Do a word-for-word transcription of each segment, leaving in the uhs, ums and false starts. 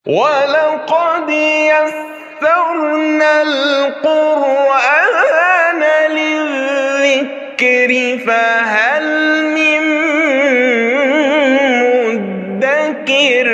ولقد يسرنا القرآن للذكر فهل من مدكر.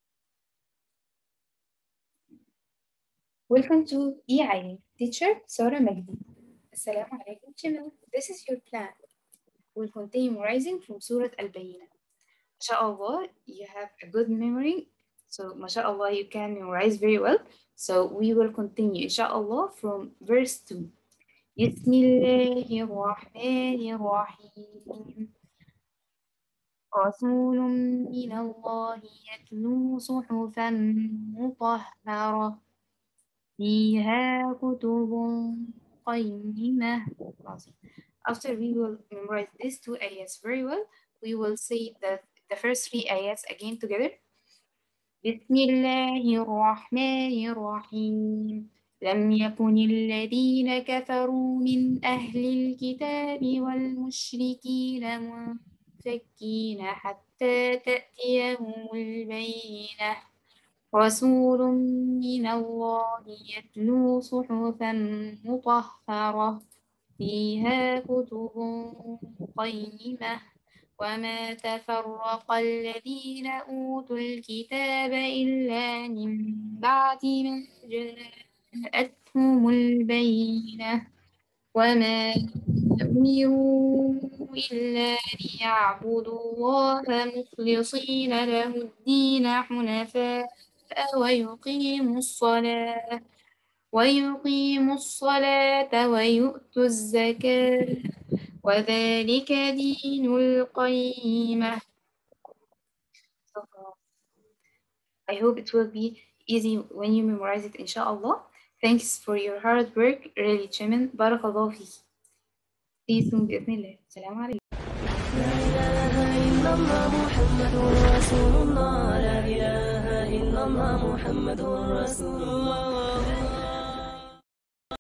Welcome to Eaalim, teacher Sora Magdi. Assalamu alaikum, Cheeman. This is your plan. We'll continue memorizing from Surah al-Bayyinah. MashaAllah, you have a good memory. So, MashaAllah, you can memorize very well. So, we will continue, inshaAllah, from verse two. Bismillahirrahmanirrahim. رسول من الله يتلو صحفا مطهرة فيها كتب قيمة. After we will memorize these two ayats very well, we will say the, the first three ayats again together. بسم الله الرحمن الرحيم. لم يكن الذين كفروا من أهل الكتاب والمشركين منفكين حتى تأتيهم البينة. رسول من الله يتلو صحفا مطهرة فيها كتب قيمة وما تفرق الذين أوتوا الكتاب إلا من بعد ما جاءتهم البينة وما أمروا إلا ليعبدوا الله مخلصين له الدين حنفاء ويقيموا الصلاة ويقيموا الصلاة ويؤتوا الزكاة وذلك دين القيمة. I hope it will be easy when you memorize it, inshallah. Thanks for your hard work, really, Cheeman. Barakallahu feek. See you soon, بإذن الله. السلام عليكم. لا إله إلا الله محمد رسول الله. لا إله إلا الله محمد رسول الله.